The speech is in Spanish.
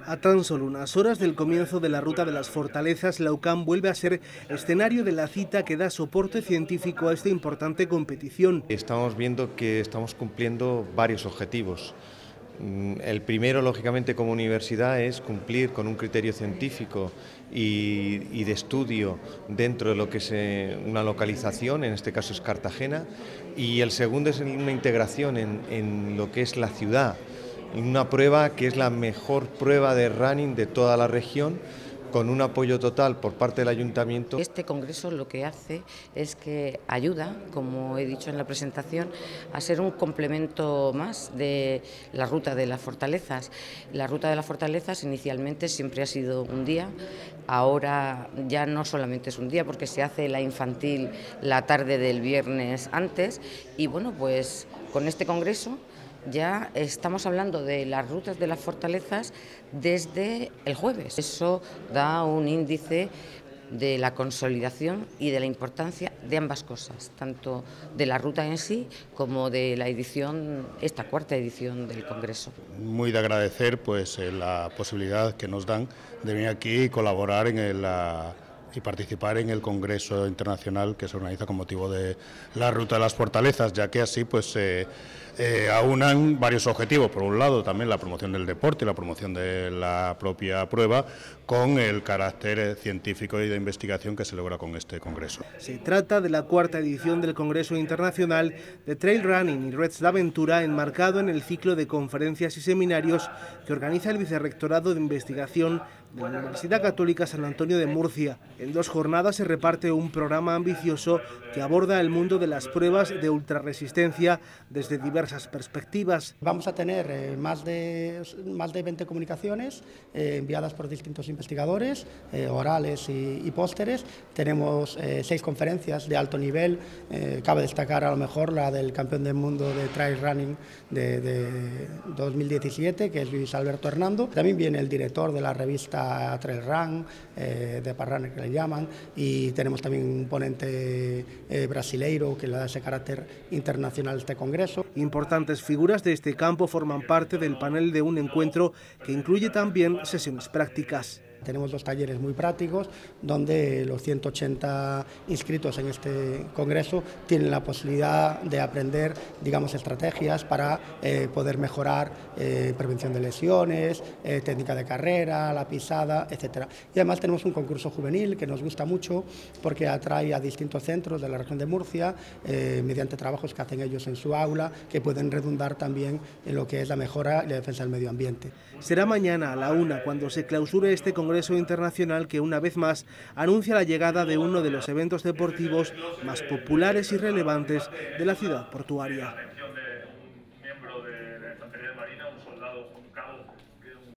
A tan solo unas horas del comienzo de la Ruta de las Fortalezas, la UCAM vuelve a ser escenario de la cita que da soporte científico a esta importante competición. Estamos viendo que estamos cumpliendo varios objetivos. El primero, lógicamente, como universidad, es cumplir con un criterio científico y de estudio dentro de lo que es una localización, en este caso es Cartagena, y el segundo es una integración en lo que es la ciudad, una prueba que es la mejor prueba de running de toda la región, con un apoyo total por parte del Ayuntamiento. Este congreso lo que hace es que ayuda, como he dicho en la presentación, a ser un complemento más de la Ruta de las Fortalezas. La Ruta de las Fortalezas inicialmente siempre ha sido un día, ahora ya no solamente es un día porque se hace la infantil la tarde del viernes antes y bueno, pues con este congreso ya estamos hablando de las rutas de las fortalezas desde el jueves. Eso da un índice de la consolidación y de la importancia de ambas cosas, tanto de la ruta en sí como de la edición, esta cuarta edición del Congreso. Muy de agradecer pues la posibilidad que nos dan de venir aquí y colaborar y participar en el Congreso Internacional que se organiza con motivo de la Ruta de las Fortalezas, ya que así pues aunan varios objetivos. Por un lado, también la promoción del deporte y la promoción de la propia prueba, con el carácter científico y de investigación que se logra con este congreso. Se trata de la cuarta edición del Congreso Internacional de Trail Running y Reds de Aventura, enmarcado en el ciclo de conferencias y seminarios que organiza el Vicerrectorado de Investigación de la Universidad Católica San Antonio de Murcia. En 2 jornadas se reparte un programa ambicioso que aborda el mundo de las pruebas de ultrarresistencia desde diversas perspectivas. Vamos a tener más de 20 comunicaciones enviadas por distintos investigadores, orales y pósteres. Tenemos 6 conferencias de alto nivel. Cabe destacar a lo mejor la del campeón del mundo de trail running de 2017, que es Luis Alberto Hernando. También viene el director de la revista Trail Run, de Parrana que le llaman, y tenemos también un ponente brasileiro que le da ese carácter internacional a este congreso. Importantes figuras de este campo forman parte del panel de un encuentro que incluye también sesiones prácticas. Tenemos 2 talleres muy prácticos donde los 180 inscritos en este congreso tienen la posibilidad de aprender, digamos, estrategias para poder mejorar prevención de lesiones, técnica de carrera, la pisada, etc. Y además tenemos un concurso juvenil que nos gusta mucho porque atrae a distintos centros de la región de Murcia mediante trabajos que hacen ellos en su aula, que pueden redundar también en lo que es la mejora y la defensa del medio ambiente. Será mañana a la 1 cuando se clausure este Congreso Internacional que una vez más anuncia la llegada de uno de los eventos deportivos más populares y relevantes de la ciudad portuaria.